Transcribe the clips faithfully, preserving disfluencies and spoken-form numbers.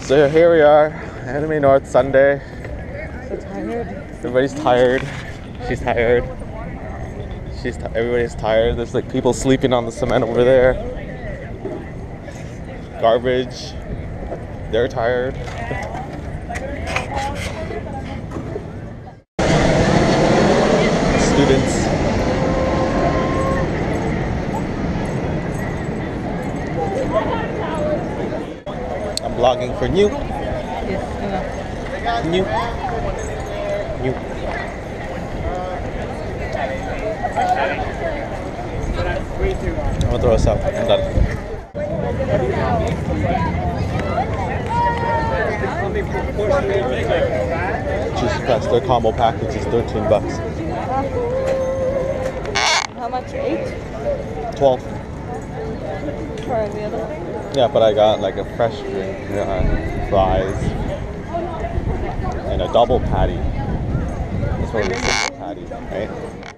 So here we are, Anime North Sunday. So tired. Everybody's tired. She's tired. She's t everybody's tired. There's like people sleeping on the cement over there. Garbage. They're tired. Students. I'm vlogging for new. Yes, I know. New. New. I'm gonna throw this out. I'm done. Juicy Press, their combo package is thirteen bucks. How much? Eight? twelve. For the other one? Yeah, but I got like a fresh drink, uh, fries, and a double patty. This one is a single patty, right?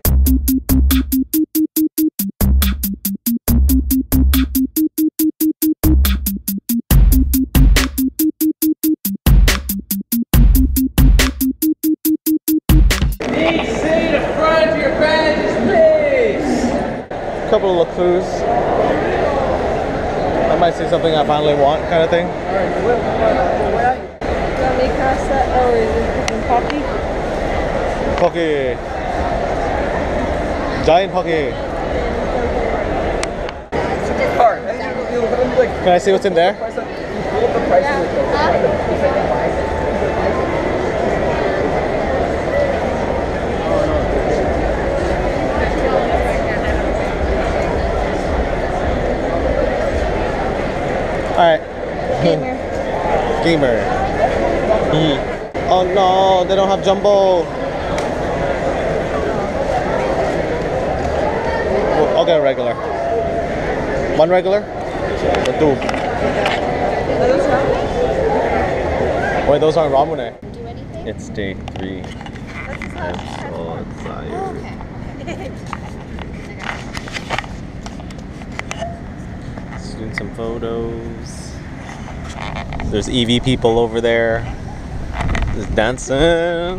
Couple of clues. I might see something I finally want, kind of thing. Mikasa, or is it Pocky? Pocky. Giant Pocky. Can I see what's in there? Alright. Gamer. Gamer. E. Oh no, they don't have jumbo. Well, I'll get a regular. One regular? Or two? Wait, those aren't ramune. It's day three. I'm so excited. Doing some photos. There's E V people over there. There's dancing.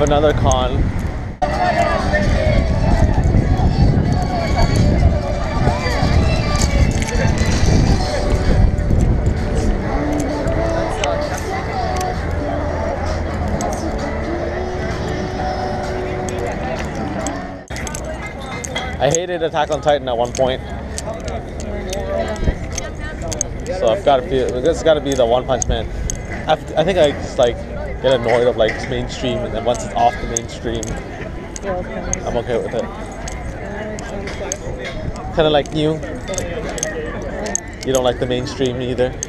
another con. I hated Attack on Titan at one point. So I've got to feel, it's got to be the One Punch Man. I've, I think I just like get annoyed of like just mainstream, and then once it's off the mainstream, I'm okay with it. Kind of like you. You don't like the mainstream either.